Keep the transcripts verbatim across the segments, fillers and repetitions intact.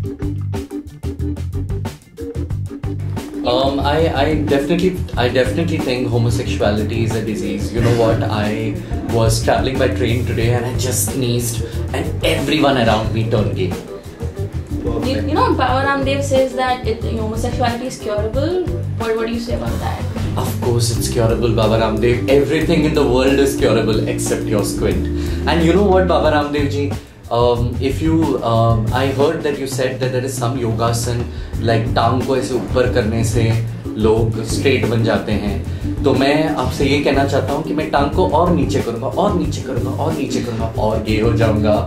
Um, I, I definitely, I definitely think homosexuality is a disease. You know what? I was traveling by train today and I just sneezed, and everyone around me turned gay. You, you know, Baba Ramdev says that it, homosexuality is curable. What, what do you say about that? Of course, it's curable, Baba Ramdev. Everything in the world is curable except your squint. And you know what, Baba Ramdev ji? Um, if you, um, I heard that you said that there is some yogasan like टांग को ऐसे ऊपर करने से लोग straight बन जाते हैं. तो मैं आपसे ये कहना चाहता हूँ कि मैं टांग को और नीचे करूँगा, और नीचे करूँगा, और नीचे करूँगा, और गे हो जाऊँगा.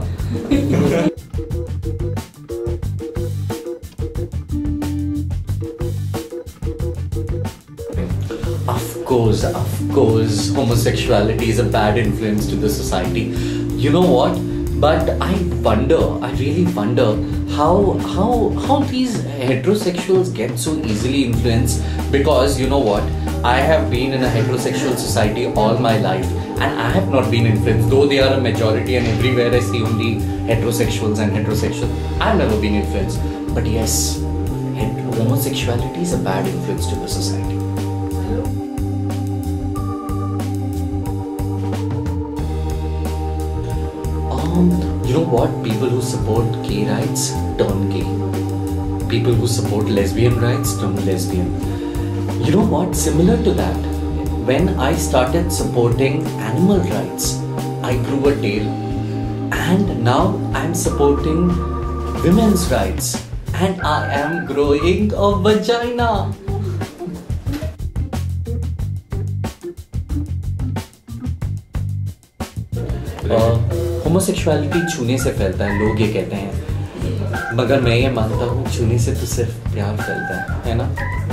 Of course, of course, homosexuality is a bad influence to the society. You know what? But I wonder, I really wonder how how how these heterosexuals get so easily influenced. Because you know what? I have been in a heterosexual society all my life, and I have not been influenced. Though they are a majority, and everywhere I see only heterosexuals and heterosexuals, I've never been influenced. But yes, homosexuality is a bad influence to the society. You know what? People who support gay rights turn gay. People who support lesbian rights turn lesbian. You know what? Similar to that, when I started supporting animal rights, I grew a tail. And now I'm supporting women's rights. And I am growing a vagina. Uh, homosexuality छूने से फैलता है, लोग ये कहते हैं, मगर मैं ये मानता हूँ छूने से तो सिर्फ प्यार फैलता है, है ना?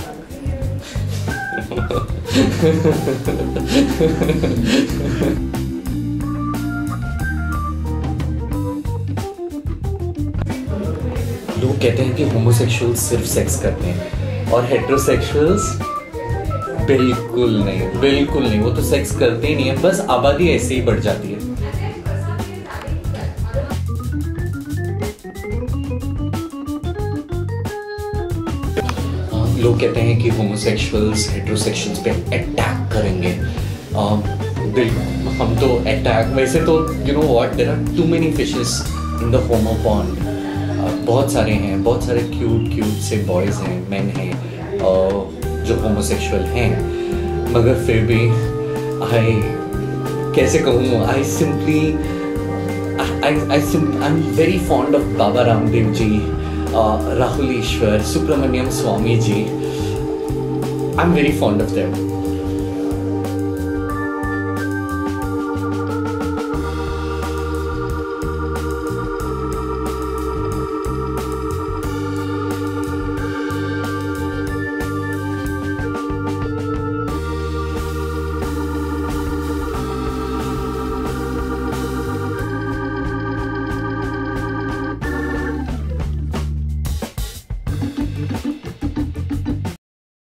लोग कहते हैं कि होमोसेक्सुअल्स सिर्फ सेक्स करते हैं और हेटेरोसेक्सुअल्स बिल्कुल नहीं, बिल्कुल नहीं, वो तो सेक्स करते ही नहीं है, बस आबादी ऐसे ही बढ़ जाती है. लोग कहते हैं कि होमोसेक्सुअल्स हेटेरोसेक्सुअल्स पे अटैक करेंगे. बिल्कुल, हम तो अटैक, वैसे तो you know what, there are too many fishes in the homo pond. बहुत सारे हैं, बहुत सारे क्यूट क्यूट से बॉयज़ हैं, मेन हैं uh, जो होमोसेक्सुअल हैं, मगर फिर भी आई कैसे कहूँ, I simply I I I am very fond of Baba Ramdev ji, Uh, Rahul Ishwar, Subramaniam Swami ji. I'm very fond of them.